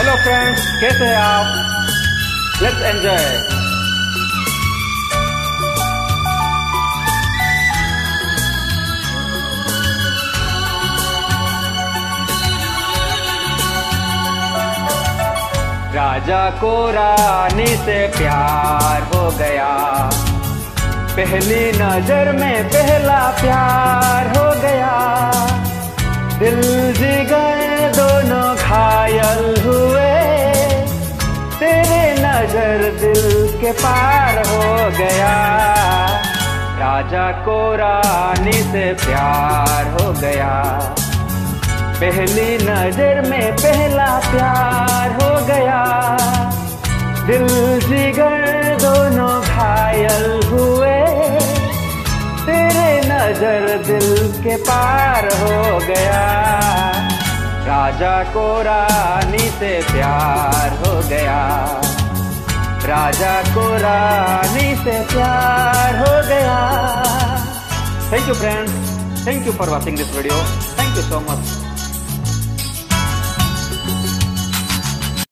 Hello friends, कैसे हैं आप? Let's enjoy. राजा को रानी से प्यार हो गया, पहली नजर में पहला प्यार हो गया। दिल जिगर दोनों घायल हुए, तेरे नजर दिल के पार हो गया। राजा को रानी से प्यार हो गया, पहली नजर में पहला प्यार हो गया। दिल जिगर दोनों घायल हुए, तेरे नजर दिल के पार हो गया। राजा को रानी से प्यार हो गया, राजा को रानी से प्यार हो गया। Thank you friends, thank you for watching this video, thank you so much.